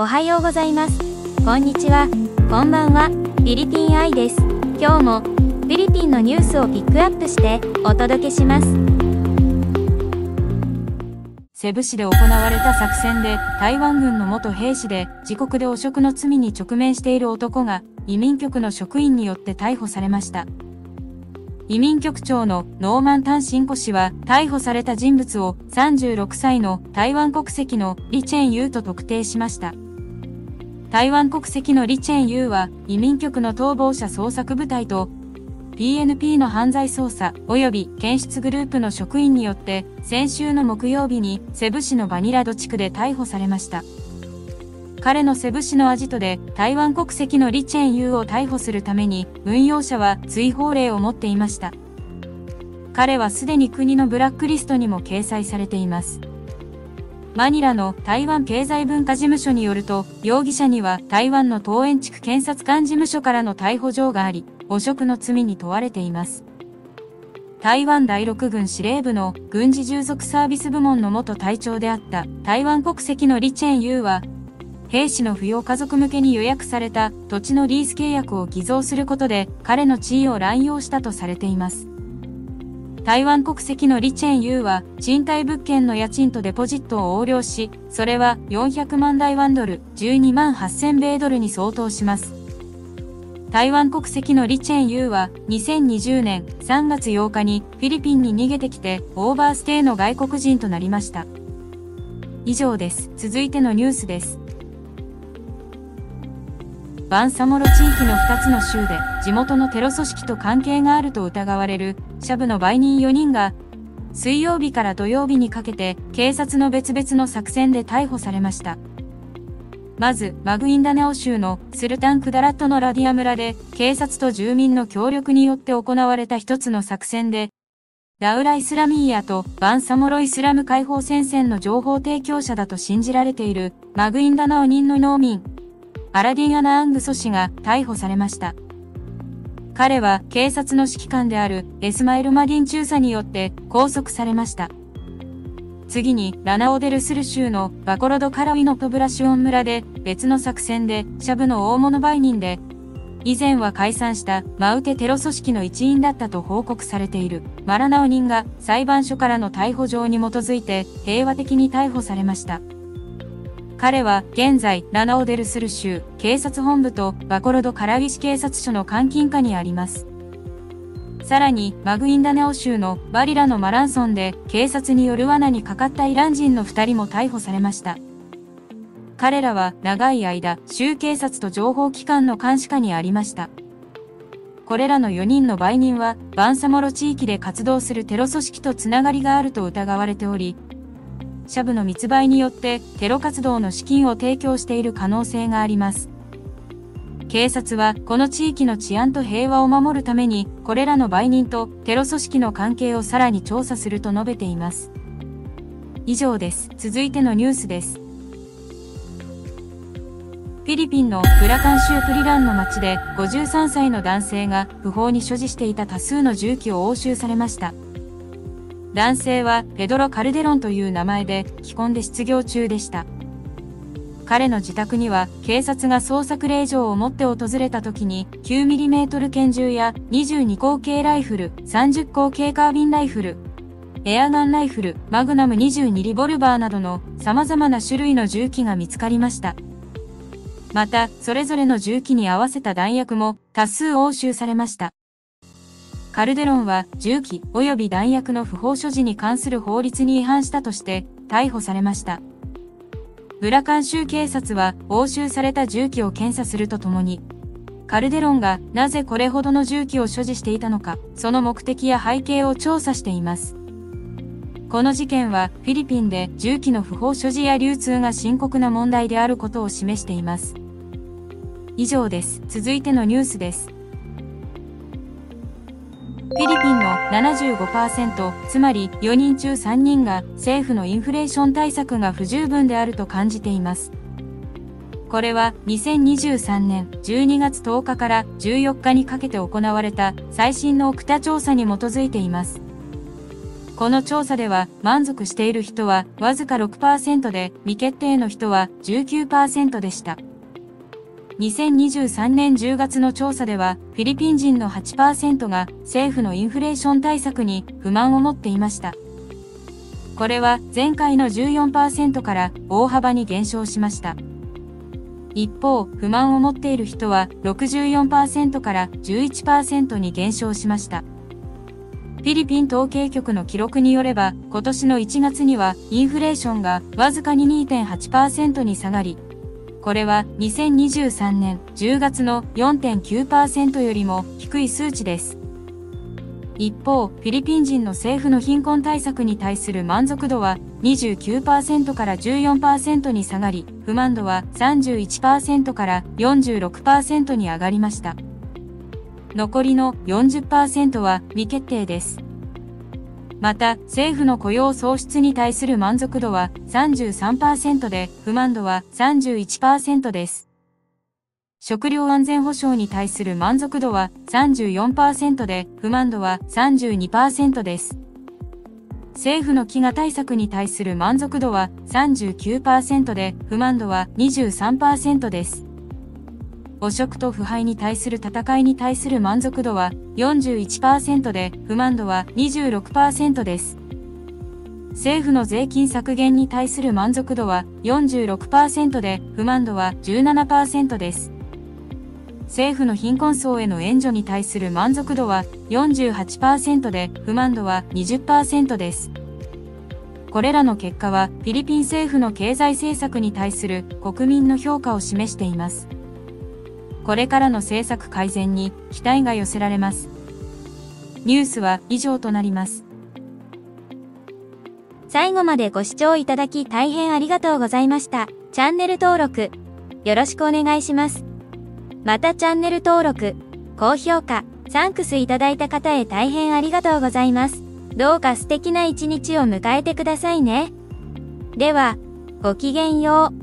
おはようございます。こんにちは。こんばんは。フィリピンアイです。今日もフィリピンのニュースをピックアップしてお届けします。 セブ市で行われた作戦で台湾軍の元兵士で自国で汚職の罪に直面している男が移民局の職員によって逮捕されました。移民局長のノーマン・タン・シンコ氏は逮捕された人物を36歳の台湾国籍のリ・チェン・ユーと特定しました。台湾国籍のリ・チェン・ユーは移民局の逃亡者捜索部隊と PNP の犯罪捜査及び検出グループの職員によって先週の木曜日にセブ市のバニラド地区で逮捕されました。彼のセブ市のアジトで台湾国籍のリ・チェン・ユーを逮捕するために運用者は追放令を持っていました。彼はすでに国のブラックリストにも掲載されています。マニラの台湾経済文化事務所によると、容疑者には台湾の桃園地区検察官事務所からの逮捕状があり、汚職の罪に問われています。台湾第6軍司令部の軍事従属サービス部門の元隊長であった台湾国籍のリ・チェン・ユーは、兵士の扶養家族向けに予約された土地のリース契約を偽造することで彼の地位を乱用したとされています。台湾国籍のリ・チェン・ユーは賃貸物件の家賃とデポジットを横領し、それは400万台湾ドル、12万8000米ドルに相当します。台湾国籍のリ・チェン・ユーは2020年3月8日にフィリピンに逃げてきてオーバーステイの外国人となりました。以上です。続いてのニュースです。バンサモロ地域の2つの州で地元のテロ組織と関係があると疑われるシャブの売人4人が水曜日から土曜日にかけて警察の別々の作戦で逮捕されました。まずマグインダネオ州のスルタンクダラットのラディア村で警察と住民の協力によって行われた一つの作戦でダウラ・イスラミーヤとバンサモロ・イスラム解放戦線の情報提供者だと信じられているマグインダナオ人の農民アラディン・アナ・アングソ氏が逮捕されました。彼は警察の指揮官であるエスマイル・マディン中佐によって拘束されました。次にラナオデルスル州のバコロド・カラウィのポブラシオン村で別の作戦でシャブの大物売人で以前は解散したマウテテロ組織の一員だったと報告されているマラナオ人が裁判所からの逮捕状に基づいて平和的に逮捕されました。彼は現在ラナオデルスル州警察本部とバコロド・カラウィ市警察署の監禁下にあります。さらにマグインダネオ州のバリラのマランソンで警察による罠にかかったイラン人の2人も逮捕されました。彼らは長い間州警察と情報機関の監視下にありました。これらの4人の売人はバンサモロ地域で活動するテロ組織とつながりがあると疑われており、シャブの密売によってテロ活動の資金を提供している可能性があります。警察はこの地域の治安と平和を守るためにこれらの売人とテロ組織の関係をさらに調査すると述べています。以上です。続いてのニュースです。フィリピンのブラカン州プリランの町で53歳の男性が不法に所持していた多数の銃器を押収されました。男性はペドロ・カルデロンという名前で既婚で失業中でした。彼の自宅には警察が捜索令状を持って訪れた時に 9mm 拳銃や22口径ライフル、30口径カービンライフル、エアガンライフル、マグナム22リボルバーなどの様々な種類の銃器が見つかりました。また、それぞれの銃器に合わせた弾薬も多数押収されました。カルデロンは銃器及び弾薬の不法所持に関する法律に違反したとして逮捕されました。ブラカン州警察は押収された銃器を検査するとともに、カルデロンがなぜこれほどの銃器を所持していたのか、その目的や背景を調査しています。この事件はフィリピンで銃器の不法所持や流通が深刻な問題であることを示しています。以上です。続いてのニュースです。フィリピンの 75%、つまり4人中3人が政府のインフレーション対策が不十分であると感じています。これは2023年12月10日から14日にかけて行われた最新のオクタ調査に基づいています。 この調査では満足している人はわずか 6% で未決定の人は 19% でした。2023年10月の調査ではフィリピン人の 8% が政府のインフレーション対策に不満を持っていました。これは前回の 14% から大幅に減少しました。一方、不満を持っている人は 64% から 11% に減少しました。フィリピン統計局の記録によれば、今年の1月にはインフレーションがわずかに 2.8% に下がり、これは2023年10月の 4.9% よりも低い数値です。一方、フィリピン人の政府の貧困対策に対する満足度は 29% から 14% に下がり、不満度は 31% から 46% に上がりました。残りの 40% は未決定です。また、政府の雇用創出に対する満足度は 33% で、不満度は 31% です。食料安全保障に対する満足度は 34% で、不満度は 32% です。政府の飢餓対策に対する満足度は 39% で、不満度は 23% です。汚職と腐敗に対する戦いに対する満足度は 41% で、不満度は 26% です。政府の税金削減に対する満足度は 46% で、不満度は 17% です。政府の貧困層への援助に対する満足度は 48% で、不満度は 20% です。これらの結果は、フィリピン政府の経済政策に対する国民の評価を示しています。これからの政策改善に期待が寄せられます。ニュースは以上となります。 最後までご視聴いただき大変ありがとうございました。チャンネル登録、よろしくお願いします。またチャンネル登録、高評価、サンクスいただいた方へ大変ありがとうございます。どうか素敵な一日を迎えてくださいね。では、ごきげんよう。